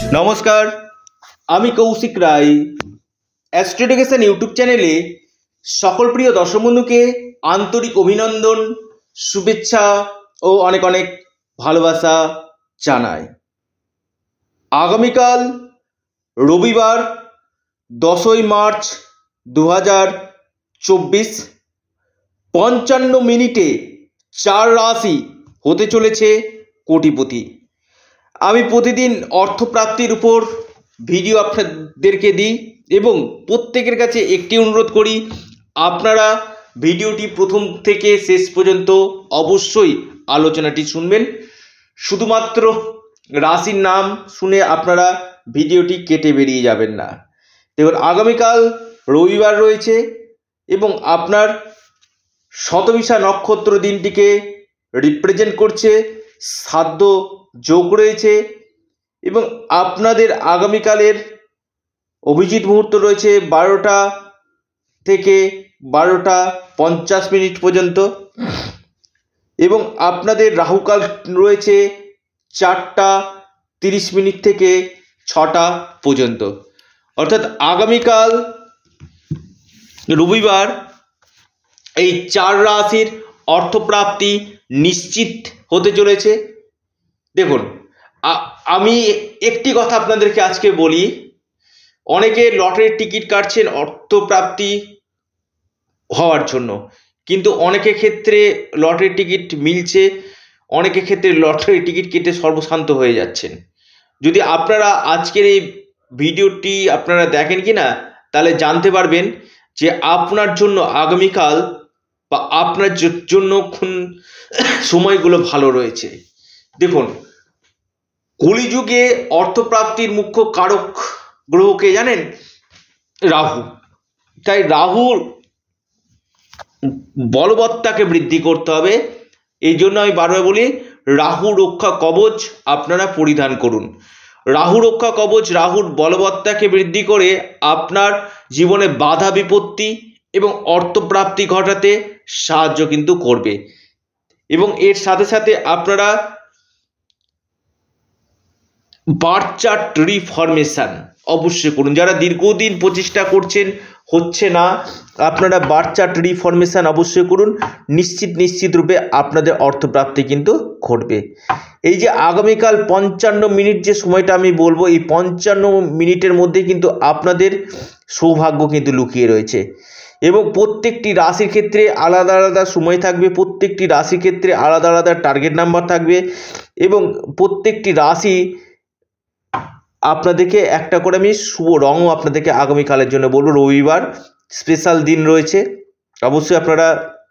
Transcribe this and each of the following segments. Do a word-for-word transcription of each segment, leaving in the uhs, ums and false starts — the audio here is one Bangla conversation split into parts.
নমস্কার, আমি Koushik Roy. Astro Education YouTube চ্যানেলে সকল প্রিয় দর্শক বন্ধুকে আন্তরিক অভিনন্দন, শুভেচ্ছা ও অনেক অনেক ভালোবাসা জানাই। আগামীকাল রবিবার দশই মার্চ দু হাজার চব্বিশ পঞ্চান্ন মিনিটে চার রাশি হতে চলেছে কোটিপতি। আমি প্রতিদিন অর্থপ্রাপ্তির উপর ভিডিও আপনাদেরকে দিই এবং প্রত্যেকের কাছে একটি অনুরোধ করি, আপনারা ভিডিওটি প্রথম থেকে শেষ পর্যন্ত অবশ্যই আলোচনাটি শুনবেন। শুধুমাত্র রাশির নাম শুনে আপনারা ভিডিওটি কেটে বেরিয়ে যাবেন না। দেখুন, আগামীকাল রবিবার রয়েছে এবং আপনার শতবিশা নক্ষত্র দিনটিকে রিপ্রেজেন্ট করছে, শ্রাদ্ধ যোগ রয়েছে এবং আপনাদের আগামীকালের অভিজিৎ মুহূর্ত রয়েছে বারোটা থেকে বারোটা পঞ্চাশ মিনিট পর্যন্ত এবং আপনাদের রাহুকাল রয়েছে চারটা তিরিশ মিনিট থেকে ছটা পর্যন্ত। অর্থাৎ আগামীকাল রবিবার এই চার রাশির অর্থপ্রাপ্তি নিশ্চিত হতে চলেছে। দেখুন, আমি একটি কথা আপনাদেরকে আজকে বলি, অনেকে লটারির টিকিট কাটছেন অর্থপ্রাপ্তি হওয়ার জন্য, কিন্তু অনেকের ক্ষেত্রে লটারির টিকিট মিলছে, অনেকের ক্ষেত্রে লটারির টিকিট কেটে সর্বশান্ত হয়ে যাচ্ছেন। যদি আপনারা আজকের এই ভিডিওটি আপনারা দেখেন কি না, তাহলে জানতে পারবেন যে আপনার জন্য আগামীকাল বা আপনার জন্য কোন সময়গুলো ভালো রয়েছে। দেখুন, কলিযুগে অর্থপ্রাপ্তির মুখ্য কারক গ্রহকে জানেন? রাহু। তাই রাহুর বলবত্তাকে বৃদ্ধি করতে হবে। এই জন্য আমি বারবার বলি, রাহু রক্ষা কবচ আপনারা পরিধান করুন। রাহু রক্ষা কবচ রাহুর বলবত্তাকে বৃদ্ধি করে আপনার জীবনে বাধা বিপত্তি এবং অর্থপ্রাপ্তি ঘটাতে সাহায্য কিন্তু করবে। এবং এর সাথে সাথে আপনারা বার্থ চার্ট রিফরমেশন অবশ্যই করুন। যারা দীর্ঘদিন প্রচেষ্টা করছেন হচ্ছে না, আপনারা বার্থ চার্ট রিফরমেশন অবশ্যই করুন। নিশ্চিত নিশ্চিত রূপে আপনাদের অর্থপ্রাপ্তি কিন্তু ঘটবে। এই যে আগামীকাল পঞ্চান্ন মিনিট যে সময়টা আমি বলবো, এই পঞ্চান্ন মিনিটের মধ্যে কিন্তু আপনাদের সৌভাগ্য কিন্তু লুকিয়ে রয়েছে এবং প্রত্যেকটি রাশির ক্ষেত্রে আলাদা আলাদা সময় থাকবে, প্রত্যেকটি রাশির ক্ষেত্রে আলাদা আলাদা টার্গেট নাম্বার থাকবে এবং প্রত্যেকটি রাশি আপনাদেরকে একটা করে আমি শুভ রঙও আপনাদেরকে আগামীকালের জন্য বলবো। রবিবার স্পেশাল দিন রয়েছে, অবশ্যই আপনারা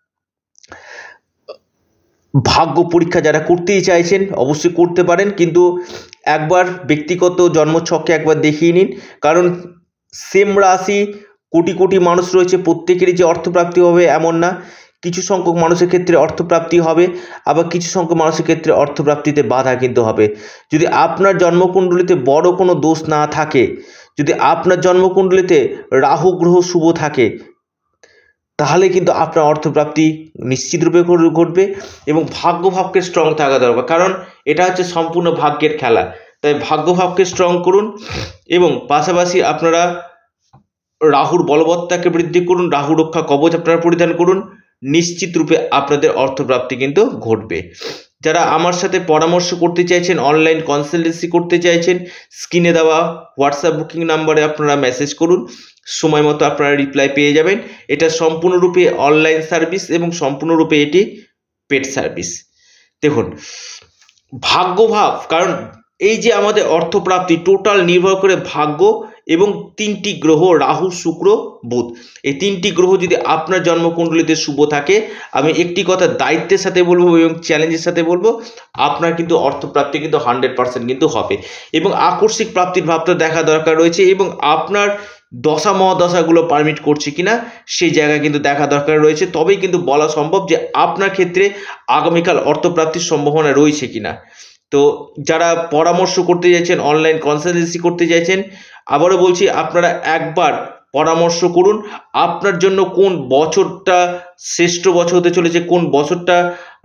ভাগ্য পরীক্ষা যারা করতেই চাইছেন অবশ্যই করতে পারেন, কিন্তু একবার ব্যক্তিগত জন্মছককে একবার দেখিয়ে নিন। কারণ সেম রাশি কোটি কোটি মানুষ রয়েছে, প্রত্যেকেরই যে অর্থপ্রাপ্তি হবে এমন না। কিছু সংখ্যক মানুষের ক্ষেত্রে অর্থপ্রাপ্তি হবে, আবার কিছু সংখ্যক মানুষের ক্ষেত্রে অর্থপ্রাপ্তিতে বাধা কিন্তু হবে। যদি আপনার জন্মকুণ্ডলিতে বড় কোনো দোষ না থাকে, যদি আপনার জন্মকুণ্ডলিতে রাহু গ্রহ শুভ থাকে, তাহলে কিন্তু আপনার অর্থপ্রাপ্তি নিশ্চিত রূপে ঘটবে এবং ভাগ্যভাবকে স্ট্রং থাকা দরকার, কারণ এটা হচ্ছে সম্পূর্ণ ভাগ্যের খেলা। তাই ভাগ্যভাবকে স্ট্রং করুন এবং পাশাপাশি আপনারা রাহুর বলবত্তাকে বৃদ্ধি করুন, রাহু রক্ষা কবচ আপনারা পরিধান করুন। নিশ্চিত রূপে আপনাদের অর্থপ্রাপ্তি কিন্তু ঘটবে। যারা আমার সাথে পরামর্শ করতে চাইছেন, অনলাইন কনসালটেন্সি করতে চাইছেন, স্ক্রিনে দেওয়া হোয়াটসঅ্যাপ বুকিং নাম্বারে আপনারা মেসেজ করুন, সময় মতো আপনারা রিপ্লাই পেয়ে যাবেন। এটা সম্পূর্ণরূপে অনলাইন সার্ভিস এবং সম্পূর্ণরূপে এটি পেড সার্ভিস। দেখুন, ভাগ্যভাব, কারণ এই যে আমাদের অর্থপ্রাপ্তি টোটাল নির্ভর করে ভাগ্য এবং তিনটি গ্রহ রাহু শুক্র বুধ, এই তিনটি গ্রহ যদি আপনার জন্মকুণ্ডলিতে শুভ থাকে, আমি একটি কথা দায়িত্বের সাথে বলবো এবং চ্যালেঞ্জের সাথে বলবো, আপনার কিন্তু অর্থপ্রাপ্তি কিন্তু হান্ড্রেড পার্সেন্ট কিন্তু হবে এবং আকস্মিক প্রাপ্তির ভাবটা দেখা দরকার রয়েছে এবং আপনার দশা মহাদশাগুলো পারমিট করছে কিনা সেই জায়গায় কিন্তু দেখা দরকার রয়েছে। তবেই কিন্তু বলা সম্ভব যে আপনার ক্ষেত্রে আগামীকাল অর্থপ্রাপ্তির সম্ভাবনা রয়েছে কিনা। তো যারা পরামর্শ করতে চাইছেন, অনলাইন কনসালটেন্সি করতে চাইছেন, আবারও বলছি আপনারা একবার পরামর্শ করুন আপনার জন্য কোন বছরটা শ্রেষ্ঠ বছর হতে চলেছে, কোন বছরটা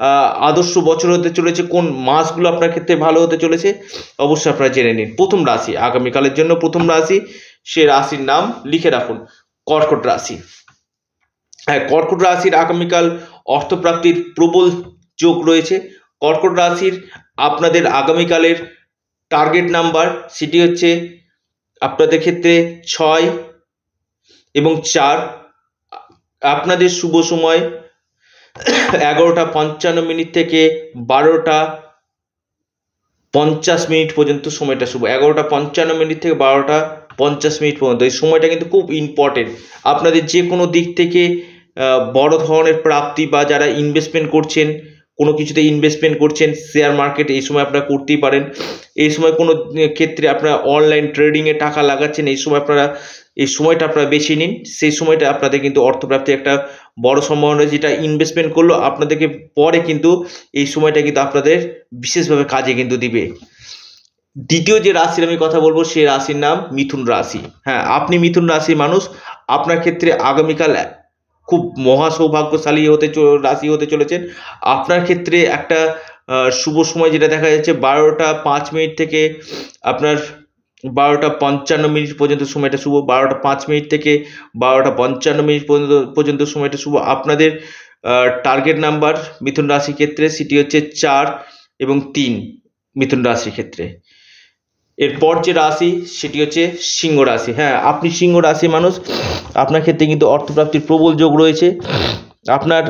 আদর্শ বছর হতে চলেছে, কোন মাসগুলো আপনার ক্ষেত্রে ভালো হতে চলেছে অবশ্যই আপনারা জেনে নিন। প্রথম রাশি আগামীকালের জন্য প্রথম রাশি, সে রাশির নাম লিখে রাখুন কর্কট রাশি। হ্যাঁ, কর্কট রাশির আগামীকাল অর্থপ্রাপ্তির প্রবল যোগ রয়েছে। কর্কট রাশির আপনাদের আগামীকালের টার্গেট নাম্বার সেটি হচ্ছে আপনাদের ক্ষেত্রে ছয় এবং চার। আপনাদের শুভ সময় এগারোটা পঞ্চান্ন মিনিট থেকে বারোটা পঞ্চাশ মিনিট পর্যন্ত সময়টা শুভ। এগারোটা পঞ্চান্ন মিনিট থেকে বারোটা পঞ্চাশ মিনিট পর্যন্ত এই সময়টা কিন্তু খুব ইম্পর্টেন্ট। আপনাদের যে কোনো দিক থেকে বড় ধরনের প্রাপ্তি বা যারা ইনভেস্টমেন্ট করছেন, কোনো কিছুতে ইনভেস্টমেন্ট করছেন, শেয়ার মার্কেট এই সময় আপনারা করতেই পারেন। এই সময় কোনো ক্ষেত্রে আপনারা অনলাইন ট্রেডিংয়ে টাকা লাগাচ্ছেন, এই সময় আপনারা এই সময়টা আপনারা বেছে নিন। সেই সময়টা আপনাদের কিন্তু অর্থপ্রাপ্তির একটা বড় সম্ভাবনা রয়েছে, যেটা ইনভেস্টমেন্ট করলো আপনাদেরকে পরে কিন্তু এই সময়টা কিন্তু আপনাদের বিশেষভাবে কাজে কিন্তু দিবে। দ্বিতীয় যে রাশির আমি কথা বলবো সেই রাশির নাম মিথুন রাশি। হ্যাঁ, আপনি মিথুন রাশির মানুষ, আপনার ক্ষেত্রে আগামীকাল খুব মহা সৌভাগ্যশালী হতে রাশি হতে চলেছেন। আপনার ক্ষেত্রে একটা শুভ সময় যেটা দেখা যাচ্ছে বারোটা পাঁচ মিনিট থেকে আপনার বারোটা পঞ্চান্ন মিনিট পর্যন্ত সময়টা শুভ। বারোটা পাঁচ মিনিট থেকে বারোটা পঞ্চান্ন মিনিট পর্যন্ত পর্যন্ত সময়টা শুভ। আপনাদের টার্গেট নাম্বার মিথুন রাশির ক্ষেত্রে সেটি হচ্ছে চার এবং তিন মিথুন রাশির ক্ষেত্রে। এরপর যে রাশি সেটি হচ্ছে সিংহ রাশি। হ্যাঁ, আপনি সিংহ রাশি মানুষ, আপনার ক্ষেত্রে কিন্তু অর্থপ্রাপ্তির প্রবল যোগ রয়েছে। আপনার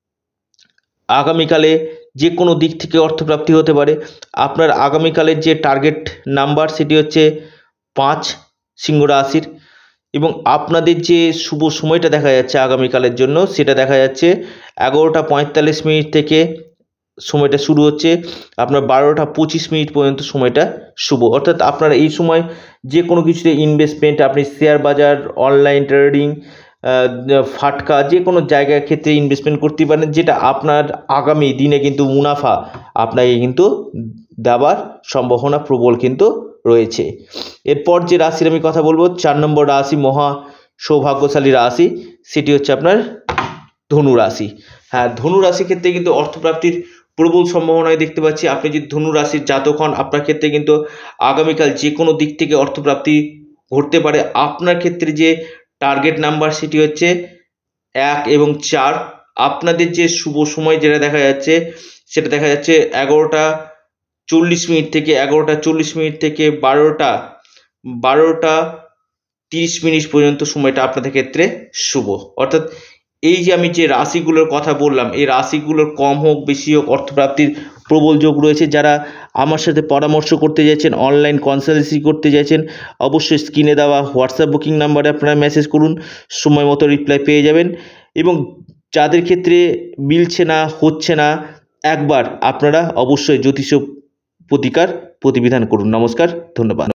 আগামীকালে যে কোনো দিক থেকে অর্থপ্রাপ্তি হতে পারে। আপনার আগামীকালের যে টার্গেট নাম্বার সেটি হচ্ছে পাঁচ সিংহ রাশির, এবং আপনাদের যে শুভ সময়টা দেখা যাচ্ছে আগামীকালের জন্য সেটা দেখা যাচ্ছে এগারোটা পঁয়তাল্লিশ মিনিট থেকে সময়টা শুরু হচ্ছে আপনার বারোটা পঁচিশ মিনিট পর্যন্ত সময়টা শুভ। অর্থাৎ আপনারা এই সময় যে কোনো কিছুতে ইনভেস্টমেন্ট, আপনি শেয়ার বাজার, অনলাইন ট্রেডিং, ফাটকা যে কোনো জায়গার ক্ষেত্রে ইনভেস্টমেন্ট করতে পারেন, যেটা আপনার আগামী দিনে কিন্তু মুনাফা আপনাকে কিন্তু দেওয়ার সম্ভাবনা প্রবল কিন্তু রয়েছে। এরপর যে রাশির আমি কথা বলবো চার নম্বর রাশি, মহা সৌভাগ্যশালী রাশি, সেটি হচ্ছে আপনার ধনু রাশি। হ্যাঁ, ধনু রাশির ক্ষেত্রে কিন্তু অর্থপ্রাপ্তির প্রবল সম্ভাবনায় দেখতে পাচ্ছি। আপনি যদি ধনু রাশির জাতক হন, আপনার ক্ষেত্রে কিন্তু আগামীকাল যে কোনো দিক থেকে অর্থপ্রাপ্তি ঘটতে পারে। আপনার ক্ষেত্রে যে টার্গেট নাম্বার সেটি হচ্ছে এক এবং চার। আপনাদের যে শুভ সময় যেটা দেখা যাচ্ছে সেটা দেখা যাচ্ছে এগারোটা চল্লিশ মিনিট থেকে এগারোটা চল্লিশ মিনিট থেকে বারোটা বারোটা তিরিশ মিনিট পর্যন্ত সময়টা আপনাদের ক্ষেত্রে শুভ। অর্থাৎ এই যে আমি যে রাশিগুলোর কথা বললাম, এই রাশিগুলোর কম হোক বেশি হোক অর্থপ্রাপ্তির প্রবল যোগ রয়েছে। যারা আমার সাথে পরামর্শ করতে চাইছেন, অনলাইন কনসালটেন্সি করতে চাইছেন, অবশ্যই স্ক্রিনে দেওয়া হোয়াটসঅ্যাপ বুকিং নাম্বারে আপনারা মেসেজ করুন, সময় মতো রিপ্লাই পেয়ে যাবেন। এবং যাদের ক্ষেত্রে মিলছে না, হচ্ছে না, একবার আপনারা অবশ্যই জ্যোতিষ প্রতিকার প্রতিবিধান করুন। নমস্কার, ধন্যবাদ।